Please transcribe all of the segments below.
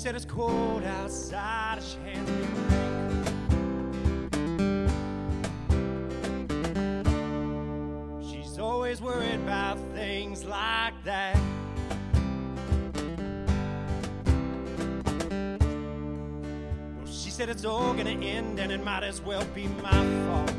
said it's cold outside, she handed me my raincoat. She's always worried about things like that. Well, she said it's all gonna end and it might as well be my fault.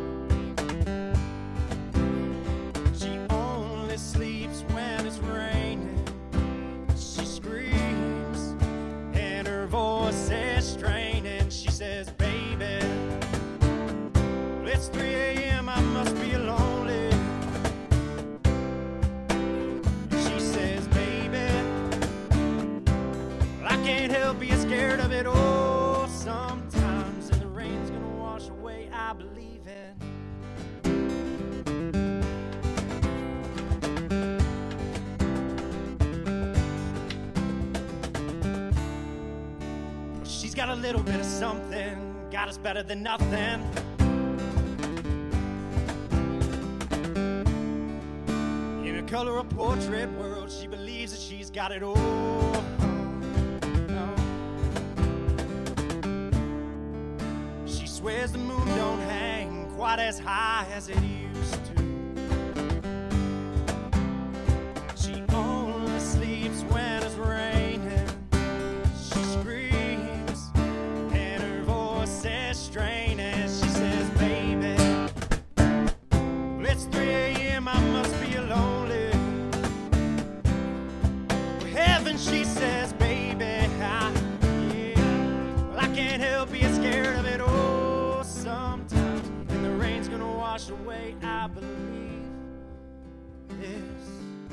She only sleeps when it's raining. She screams and her voice is straining. She says, baby, well, it's 3 a.m., I must be lonely. She says, baby, well, I can't help being scared of it all sometimes, and the rain's gonna wash away, I believe in. She's got a little bit of something, got us better than nothing. In a color of portrait world, she believes that she's got it all. No. She swears the moon don't hang quite as high as it used to. She only sleeps when it's raining. She screams and her voice is straining. She says, baby, well, it's 3 a.m., I must be lonely. Well, heaven, she says, baby, yeah. Well, I can't help being scared of it all sometimes, and the rain's gonna wash away, I believe this.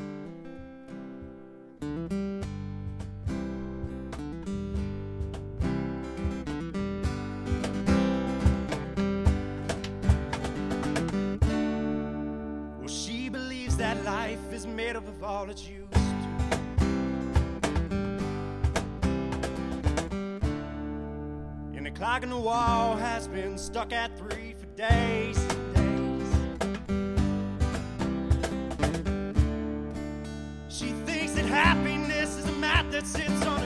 Well, she believes that life is made up of all it's used to. And the clock in the wall has been stuck at 3 for days and days. She thinks that happiness is a mat that sits on